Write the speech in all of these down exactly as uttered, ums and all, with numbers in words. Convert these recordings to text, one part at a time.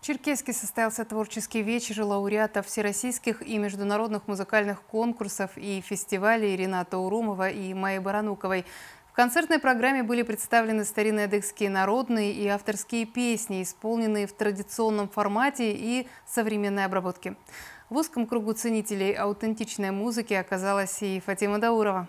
В Черкесске состоялся творческий вечер лауреатов всероссийских и международных музыкальных конкурсов и фестивалей Рината Урумова и Майи Барануковой. В концертной программе были представлены старинные адыгские народные и авторские песни, исполненные в традиционном формате и современной обработке. В узком кругу ценителей аутентичной музыки оказалась и Фатима Даурова.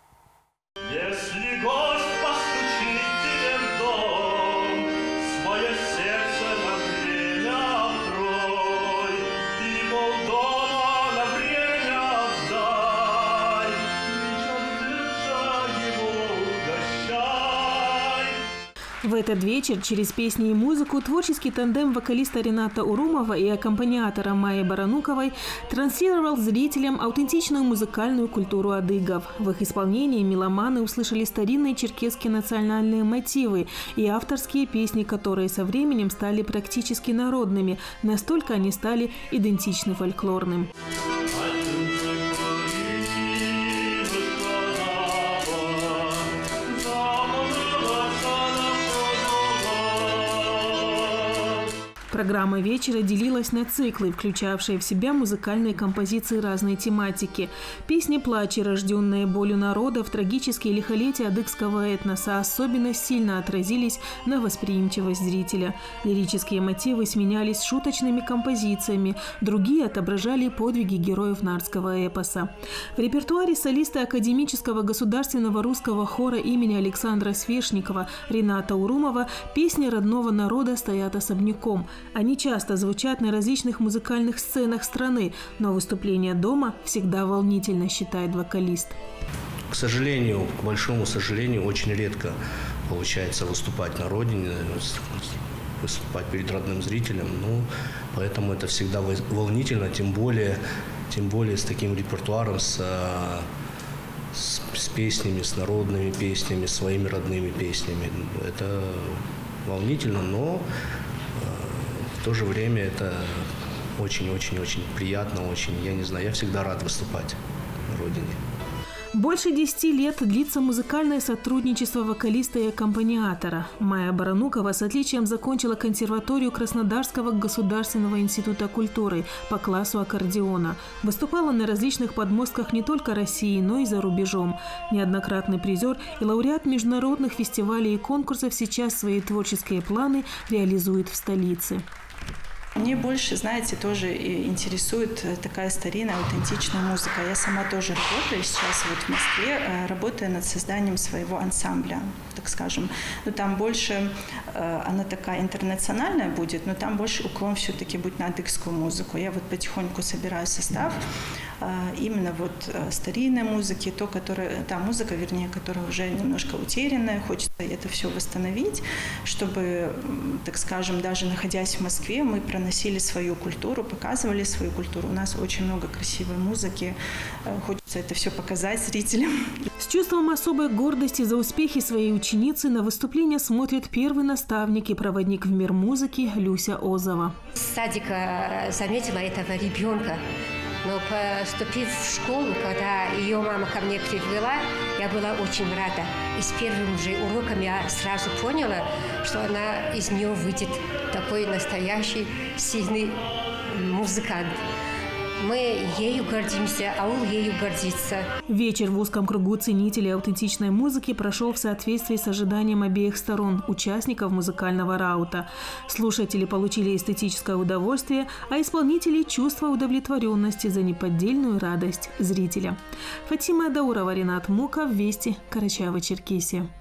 Если гость постучит тебе в дом, свое сердце на время открой, и полдома на время отдай, ничем его угощай. В этот вечер через песни и музыку творческий тандем вокалиста Рината Урумова и аккомпаниатора Майи Барануковой транслировал зрителям аутентичную музыкальную культуру адыгов. В их исполнении меломаны услышали старинные черкесские национальные мотивы и авторские песни, которые со временем стали практически народными. Настолько они стали идентичны фольклорным. Программа вечера делилась на циклы, включавшие в себя музыкальные композиции разной тематики. Песни плача, рожденные болью народов, трагические лихолетия адыгского этноса особенно сильно отразились на восприимчивость зрителя. Лирические мотивы сменялись шуточными композициями, другие отображали подвиги героев нардского эпоса. В репертуаре солиста Академического государственного русского хора имени Александра Свешникова Рината Урумова песни родного народа стоят особняком. Они часто звучат на различных музыкальных сценах страны, но выступление дома всегда волнительно, считает вокалист. К сожалению, к большому сожалению, очень редко получается выступать на родине, выступать перед родным зрителем. Ну, поэтому это всегда волнительно, тем более, тем более с таким репертуаром, с, с, с песнями, с народными песнями, своими родными песнями. Это волнительно, но в то же время это очень-очень-очень приятно, очень, я не знаю, я всегда рад выступать на родине. Больше десяти лет длится музыкальное сотрудничество вокалиста и аккомпаниатора. Майя Баранукова с отличием закончила консерваторию Краснодарского государственного института культуры по классу аккордеона. Выступала на различных подмостках не только России, но и за рубежом. Неоднократный призер и лауреат международных фестивалей и конкурсов сейчас свои творческие планы реализует в столице. Мне больше, знаете, тоже интересует такая старинная, аутентичная музыка. Я сама тоже работаю сейчас вот в Москве, работаю над созданием своего ансамбля, так скажем. Но там больше, она такая интернациональная будет, но там больше уклон все-таки будет на адыгскую музыку. Я вот потихоньку собираю состав именно вот старинной музыки, то, которая, та музыка, вернее, которая уже немножко утерянная. Хочется это все восстановить, чтобы, так скажем, даже находясь в Москве, мы проносили свою культуру, показывали свою культуру. У нас очень много красивой музыки. Хочется это все показать зрителям. С чувством особой гордости за успехи своей ученицы на выступление смотрит первый наставник и проводник в мир музыки Люся Озова. С садика заметила этого ребенка. Но поступив в школу, когда ее мама ко мне привела, я была очень рада. И с первым же уроком я сразу поняла, что она из нее выйдет такой настоящий сильный музыкант. Мы ею гордимся, аул ею гордится. Вечер в узком кругу ценителей аутентичной музыки прошел в соответствии с ожиданием обеих сторон, участников музыкального раута. Слушатели получили эстетическое удовольствие, а исполнители – чувство удовлетворенности за неподдельную радость зрителя. Фатима Даурова, Ринат Муков, Вести, Карачаево-Черкесия.